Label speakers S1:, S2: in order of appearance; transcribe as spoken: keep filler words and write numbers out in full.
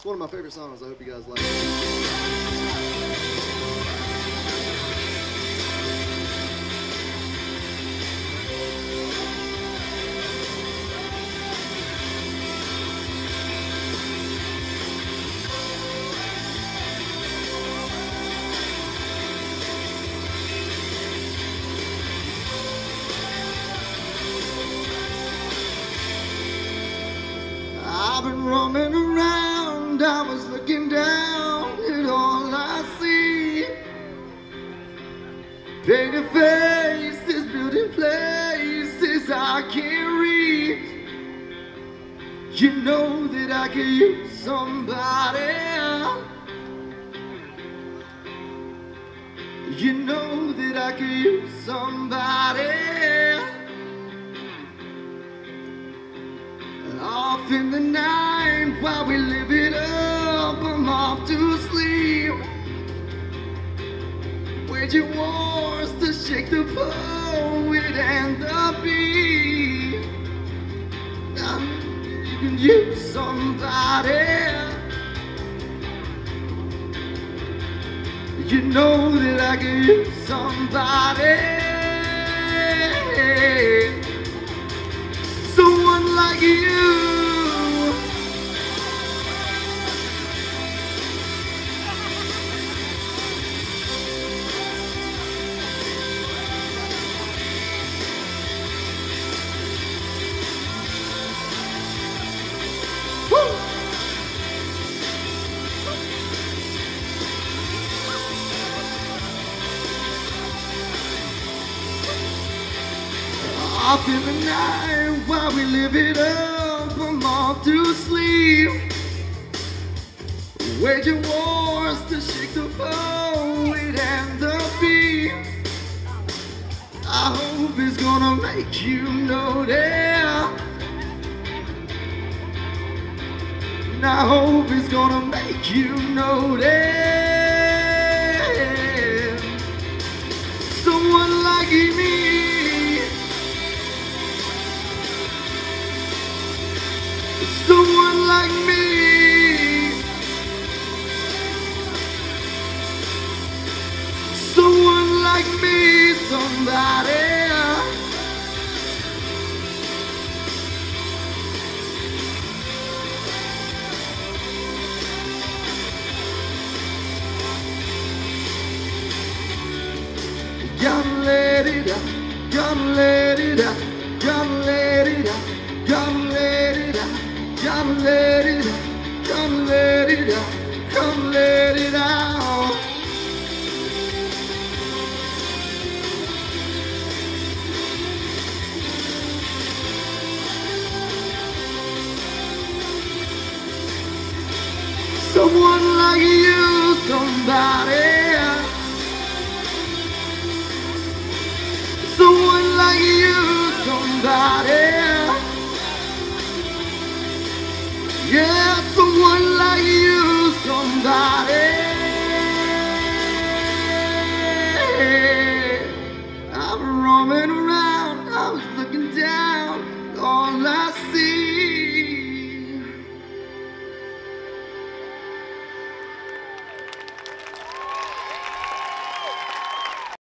S1: one of my favorite songs. I hope you guys like it. I've been roaming around, I was looking down at all I see. Painted faces, building places I can't reach. You know that I could use somebody. You know that I could use somebody. Off in the night while we live it up, I'm off to sleep. Waging wars to shake the poet and the beat. I'm, you can use somebody. You know that I can use somebody. Someone like you. Woo! Off in the night while we live it up, I'm off to sleep. Waging wars to shake the poet and the beat. I hope it's gonna make you notice. And I hope it's gonna make you notice. Someone like me. Someone like me. Someone like me, somebody. Gotta let it out, gotta let it out, gotta let it out, gotta let it out. Gotta let it out, gotta let it out, gotta let it out. Someone like you, somebody. Someone like you, somebody. Yeah, someone like you, somebody.